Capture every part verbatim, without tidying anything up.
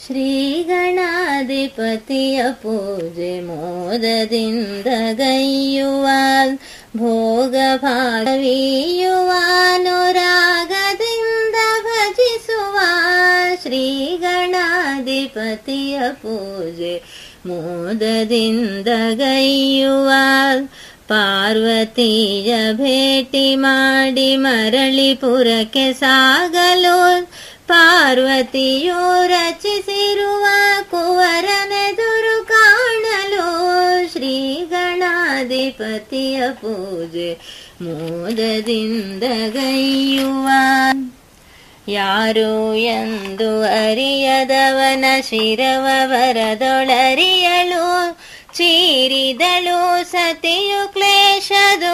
ಶ್ರೀ ಗಣಾಧಿಪತಿಯ ಪೂಜೆ ಮೋದದಿಂದ ಗೈಯುವ, ಭೋಗ ಭಾಗವೀಯುವ, ಅನುರಾಗದಿಂದ ಭಜಿಸುವ. ಶ್ರೀ ಗಣಾಧಿಪತಿಯ ಪೂಜೆ ಮೋದದಿಂದ ಗೈಯುವ, ಪಾರ್ವತಿಯ ಭೇಟಿ ಮಾಡಿ ಮರಳಿಪುರಕ್ಕೆ ಸಾಗಲು, ಪಾರ್ವತಿಯು ರಚಿಸಿರುವ ಕುವರನೆದುರು ಕಾಣಲು. ಶ್ರೀ ಗಣಾಧಿಪತಿಯ ಪೂಜೆ ಮೋದದಿಂದ ಗೈಯುವ, ಯಾರು ಎಂದು ಅರಿಯದವನ ಶಿರವ ವರದೊಳರಿಯಲು, ಚೀರಿದಳು ಸತಿಯು ಕ್ಲೇಶ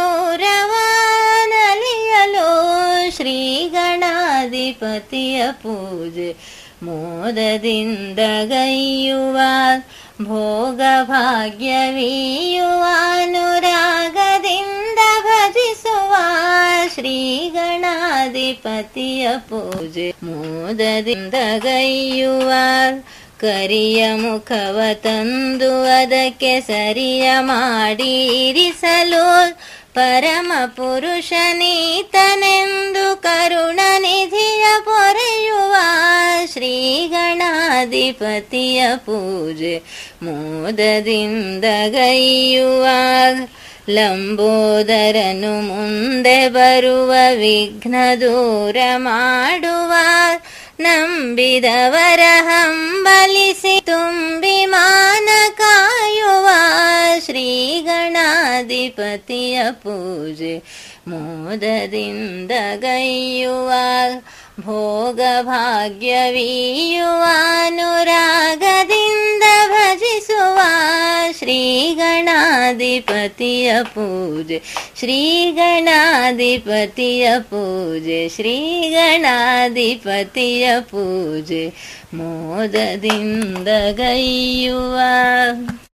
ದೂರವಾನಲಿಯಲು. ಶ್ರೀ ಗಣಾಧಿಪತಿಯ ಪೂಜೆ ಮೋದದಿಂದ ಗೈಯುವ, ಭೋಗ ಭಾಗ್ಯವೀಯುವ, ಅನುರಾಗದಿಂದ ಭಜಿಸುವ. ಶ್ರೀ ಗಣಾಧಿಪತಿಯ ಪೂಜೆ ಮೋದದಿಂದ ಗೈಯುವ, ಕರಿಯ ಮುಖವ ತಂದು ಅದಕ್ಕೆ ಸರಿಯ ಮಾಡಿ ಇರಿಸಲು, ಪರಮ ಪುರುಷನೀತನೆಂದು ಕರುಣ ನಿಧಿಯ ಪೊರೆಯುವ. ಶ್ರೀ ಗಣಾಧಿಪತಿಯ ಪೂಜೆ ಮೋದದಿಂದ ಗೈಯುವ, ಲಂಬೋದರನು ಮುಂದೆ ಬರುವ ವಿಘ್ನ ದೂರ ಮಾಡುವ, ನಂಬಿದವರ ಹಂಬಲಿಸಿ ತುಂಬಿ ಮಾನ ಕಾಯುವ. ಶ್ರೀ ಗಣಾಧಿಪತಿಯ ಪೂಜೆ ಮೋದದಿಂದ ಗೈಯುವ, ಭೋಗ ಭಾಗ್ಯವೀಯುವ, ಅನುರಾಗದಿಂದ ಭಜಿಸುವ. ಶ್ರೀ ಗಣಾಧಿಪತಿಯ ಪೂಜೆ, ಶ್ರೀ ಗಣಾಧಿಪತಿಯ ಪೂಜೆ, ಶ್ರೀ ಗಣಾಧಿಪತಿಯ ಪೂಜೆ ಮೋದದಿಂದ ಗೈಯುವ.